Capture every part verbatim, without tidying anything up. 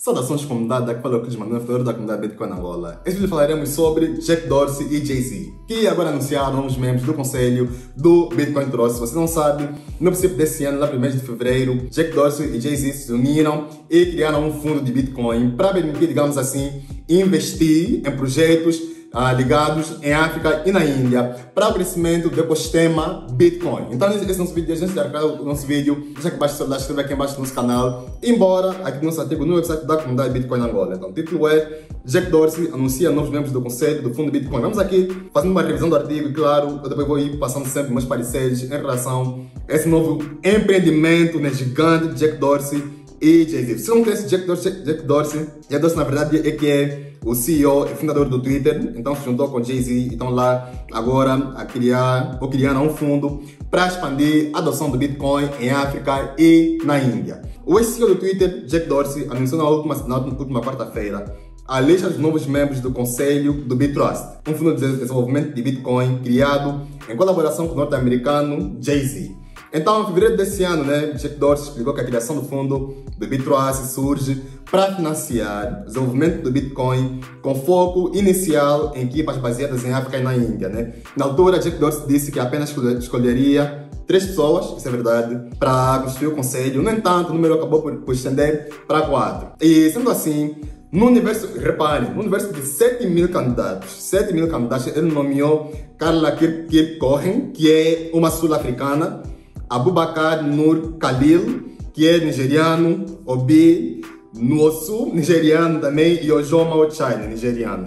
Saudações comunidade, aqui fala o Cris Manuel, fundador da comunidade Bitcoin Angola. Este vídeo falaremos sobre Jack Dorsey e Jay-Z, que agora anunciaram os membros do conselho do Bitcoin Trust. Se você não sabe, no princípio desse ano, lá primeiro de fevereiro, Jack Dorsey e Jay-Z se uniram e criaram um fundo de Bitcoin para permitir, digamos assim, investir em projetos Uh, ligados em África e na Índia para o crescimento do ecossistema Bitcoin. Então esse é o nosso vídeo, a gente já o nosso vídeo, deixa aqui embaixo, se inscreve aqui embaixo no nosso canal, embora aqui no nosso artigo no website da comunidade Bitcoin Angola. Então o título é Jack Dorsey anuncia novos membros do conselho do fundo Bitcoin. Vamos aqui fazendo uma revisão do artigo e claro, eu depois vou ir passando sempre meus pareceres em relação a esse novo empreendimento, né, gigante de Jack Dorsey e Jay-Z. Se não conhece Jack Dorsey, Jack Dorsey, Jack Dorsey na verdade é que é o C E O e fundador do Twitter, então se juntou com Jay-Z e estão lá agora a criar, ou criando um fundo para expandir a adoção do Bitcoin em África e na Índia. O ex-C E O do Twitter, Jack Dorsey, anunciou na última, na última quarta-feira a lista dos novos membros do conselho do BitTrust, um fundo de desenvolvimento de Bitcoin criado em colaboração com o norte-americano Jay-Z. Então, em fevereiro desse ano, né, Jack Dorsey explicou que a criação do fundo do BitTrust surge para financiar o desenvolvimento do Bitcoin com foco inicial em equipas baseadas em África e na Índia. Né? Na altura, Jack Dorsey disse que apenas escolheria três pessoas, isso é verdade, para construir o conselho. No entanto, o número acabou por, por estender para quatro. E, sendo assim, no universo, reparem, no universo de sete mil candidatos, sete mil candidatos, ele nomeou Carla Kirk-Cohen, que é uma sul-africana, Abubakar Nur Khalil, que é nigeriano, Obi Nwosu, nigeriano também, e Ojoma Ochai, nigeriano.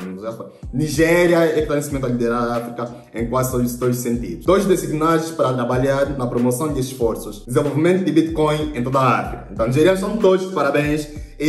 Nigéria é que está nesse momento a liderar a África em quase todos, todos os sentidos. Dois designados para trabalhar na promoção de esforços, desenvolvimento de Bitcoin em toda a África. Então, nigerianos são todos de parabéns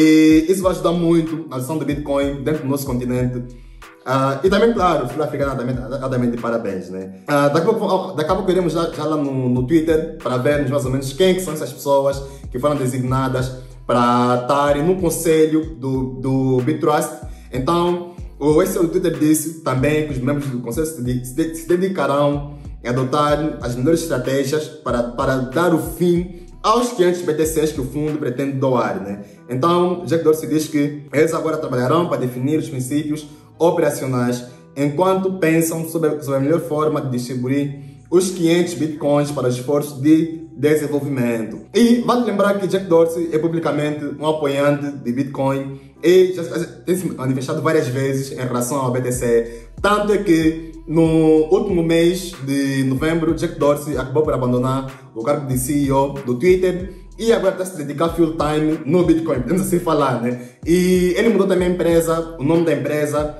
e isso vai ajudar muito na adoção do Bitcoin dentro do nosso continente. Uh, e também, claro, o sul-africano também de parabéns, né? Uh, daqui a pouco, daqui a pouco iremos já, já lá no, no Twitter para vermos mais ou menos quem que são essas pessoas que foram designadas para estarem no conselho do, do BitTrust. Então, o ex-C E O do Twitter disse também que os membros do conselho se, se, se dedicarão a adotar as melhores estratégias para, para dar o fim aos quinhentos B T Cs que o fundo pretende doar, né? Então, Jack Dorsey diz que eles agora trabalharão para definir os princípios operacionais enquanto pensam sobre, sobre a melhor forma de distribuir os quinhentos bitcoins para os esforços de desenvolvimento. E vale lembrar que Jack Dorsey é publicamente um apoiante de Bitcoin e já tem se manifestado várias vezes em relação ao B T C. Tanto é que no último mês de novembro, Jack Dorsey acabou por abandonar o cargo de C E O do Twitter e agora está se dedicar full time no Bitcoin, podemos assim falar, né? E ele mudou também a empresa, o nome da empresa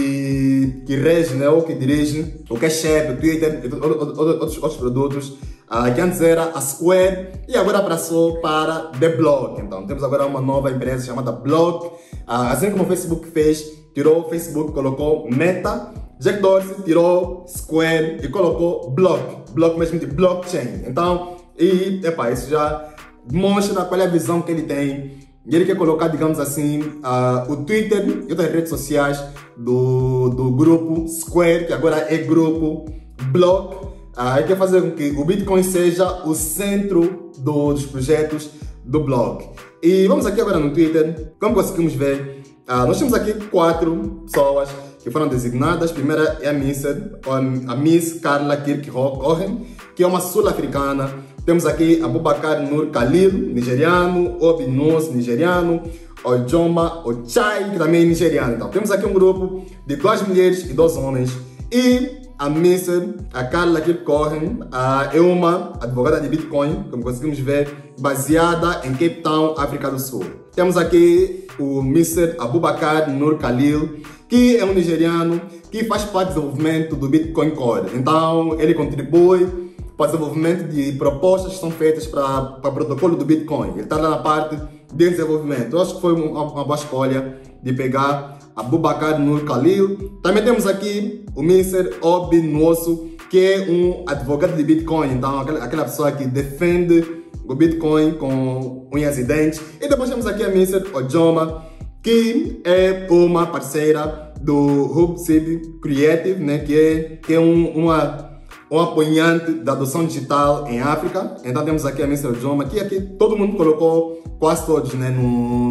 de, que rege, né, ou que dirige o Cash App, o Twitter e outros, outros produtos, uh, que antes era a Square e agora passou para The Block. Então temos agora uma nova empresa chamada Block, uh, assim como o Facebook fez, tirou o Facebook, colocou Meta. Jack Dorsey tirou Square e colocou Block, Block mesmo de blockchain. Então, e epa, isso já demonstra qual é a visão que ele tem. E ele quer colocar, digamos assim, uh, o Twitter e outras redes sociais do, do grupo Square, que agora é grupo Block. Uh, ele quer fazer com que o Bitcoin seja o centro do, dos projetos do Block. E vamos aqui agora no Twitter, como conseguimos ver, uh, nós temos aqui quatro pessoas que foram designadas. A primeira é a Miss, a Miss Carla Kirk-Cohen, que é uma sul-africana. Temos aqui Abubakar Nur Khalil, nigeriano, Obi Nwosu, nigeriano, Ojoma Ochai, que também é nigeriano. Então, temos aqui um grupo de duas mulheres e dois homens. E a Miss, a Carla Kirk-Cohen, é uma advogada de Bitcoin, como conseguimos ver, baseada em Cape Town, África do Sul. Temos aqui o mister Abubakar Nur Khalil, que é um nigeriano que faz parte do desenvolvimento do Bitcoin Core. Então, ele contribui para o desenvolvimento de propostas que são feitas para, para o protocolo do Bitcoin. Ele está lá na parte de desenvolvimento. Eu acho que foi uma, uma boa escolha de pegar Abubakar Nur Khalil. Também temos aqui o mister Obi Nwosu, que é um advogado de Bitcoin. Então, aquela, aquela pessoa que defende o Bitcoin com unhas e dentes. E depois temos aqui a mister Ojoma, que é uma parceira do Hubsib Creative, né? que é, que é um, uma... um apoiante da adoção digital em África. Então temos aqui a mister Ojoma, que aqui todo mundo colocou, quase todos, né, no,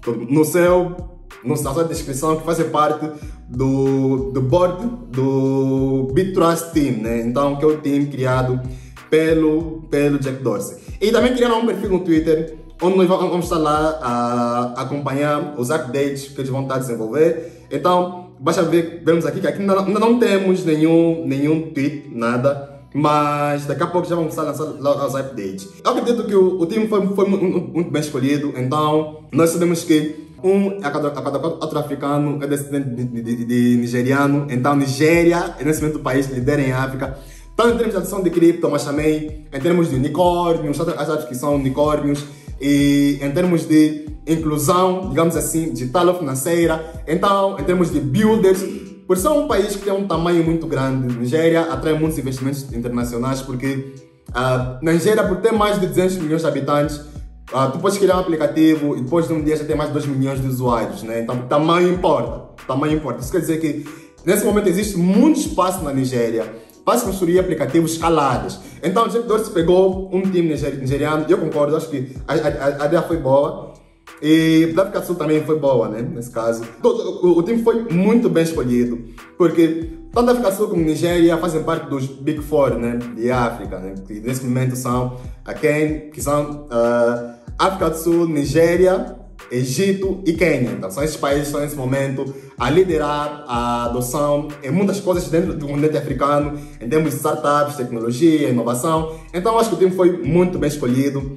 no seu, na sua descrição, que fazem parte do, do board do BitTrust Team, né? Então, que é o time criado pelo, pelo Jack Dorsey. E também criaram um perfil no Twitter, onde nós vamos estar lá a acompanhar os updates que eles vão estar a desenvolver. Então, basta ver, vermos aqui que aqui ainda não, ainda não temos nenhum, nenhum tweet, nada. Mas daqui a pouco já vamos começar a lançar os updates. Eu acredito que o, o time foi, foi muito, muito bem escolhido, então nós sabemos que um a cada, a cada outro africano é descendente de, de, de, de nigeriano, então Nigéria é nesse momento o país que lidera em África, tanto em termos de adição de cripto, mas também em termos de unicórnios, as apps que são unicórnios, e em termos de inclusão, digamos assim, digital ou financeira, então em termos de builders. Por ser um país que tem um tamanho muito grande, Nigéria atrai muitos investimentos internacionais, porque uh, na Nigéria, por ter mais de duzentos milhões de habitantes, uh, tu podes criar um aplicativo e depois de um dia já tem mais de dois milhões de usuários, né? Então, tamanho importa, tamanho importa. Isso quer dizer que, nesse momento, existe muito espaço na Nigéria para se construir aplicativos escalados. Então, o Jack Dorsey pegou um time nigeriano, e eu concordo, acho que a, a, a ideia foi boa. E da África do Sul também foi boa, né? Nesse caso. O, o, o time foi muito bem escolhido, porque tanto a África do Sul como a Nigéria fazem parte dos Big Four, né? De África, né? Que nesse momento são a Quênia, que são uh, África do Sul, Nigéria, Egito e Quênia. Então são esses países que estão nesse momento a liderar a adoção em muitas coisas dentro do continente africano, em termos de startups, tecnologia, inovação. Então acho que o time foi muito bem escolhido.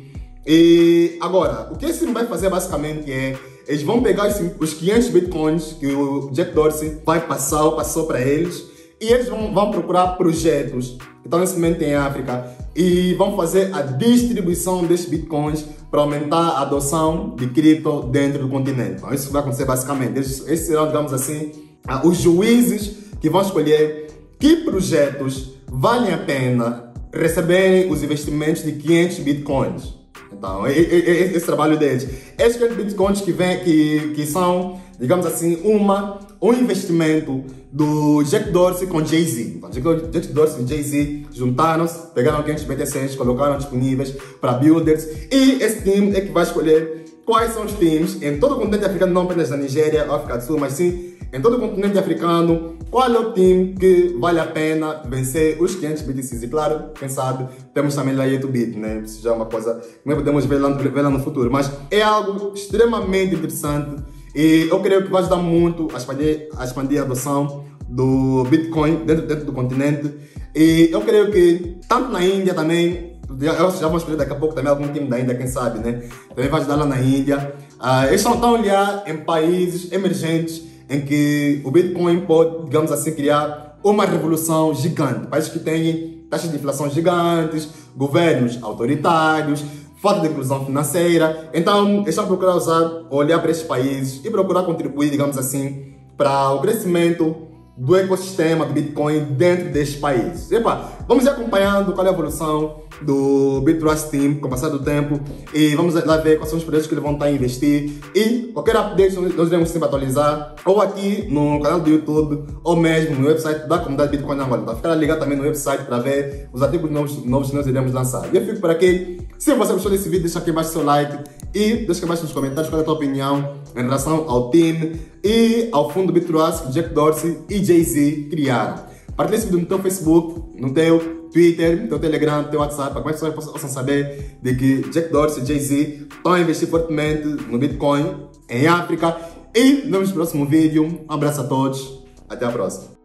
E agora, o que esse time vai fazer basicamente é, eles vão pegar os quinhentos bitcoins que o Jack Dorsey vai passar ou passou para eles, e eles vão, vão procurar projetos que estão nesse momento em África e vão fazer a distribuição desses bitcoins para aumentar a adoção de cripto dentro do continente. Então isso vai acontecer basicamente. Esses, esses serão, digamos assim, os juízes que vão escolher que projetos valem a pena receberem os investimentos de quinhentos bitcoins. Então, esse trabalho deles. Esses bitcoins que, vem, que, que são, digamos assim, uma, um investimento do Jack Dorsey com Jay-Z. Então, Jack Dorsey e Jay-Z juntaram-se, pegaram quinhentos B T Cs, colocaram disponíveis para builders. E esse time é que vai escolher quais são os times em todo o continente africano, não apenas na Nigéria ou África do Sul, mas sim em todo o continente africano, qual é o time que vale a pena vencer os quinhentos B T Cs. E claro, quem sabe, temos também lá o Bit, né? Isso já é uma coisa que nós podemos ver lá, ver lá no futuro. Mas é algo extremamente interessante e eu creio que vai ajudar muito a expandir a, expandir a adoção do Bitcoin dentro, dentro do continente. E eu creio que, tanto na Índia também, já vamos escolher daqui a pouco também algum time da Índia, quem sabe, né? Também vai ajudar lá na Índia. Uh, eles estão a olhar em países emergentes em que o Bitcoin pode, digamos assim, criar uma revolução gigante. Países que têm taxas de inflação gigantes, governos autoritários, falta de inclusão financeira. Então, eles estão a procurar usar, olhar para esses países e procurar contribuir, digamos assim, para o crescimento do ecossistema do Bitcoin dentro destes países. Epa, vamos ir acompanhando qual é a evolução do BitTrust Team com o passar do tempo e vamos lá ver quais são os projetos que eles vão estar a investir, e qualquer update nós iremos sempre atualizar ou aqui no canal do YouTube ou mesmo no website da comunidade Bitcoin Angola. Então ficar ligado também no website para ver os artigos novos, novos que nós iremos lançar. E eu fico por aqui. Se você gostou desse vídeo, deixa aqui embaixo seu like e deixa aqui embaixo nos comentários qual é a tua opinião em relação ao time e ao fundo BitTrust que Jack Dorsey e Jay-Z criaram. Partilha esse vídeo no teu Facebook, no teu Twitter, no teu Telegram, no teu WhatsApp, para que as pessoas possam saber de que Jack Dorsey e Jay-Z estão a investir fortemente no Bitcoin em África. E nos vemos no próximo vídeo. Um abraço a todos. Até a próxima.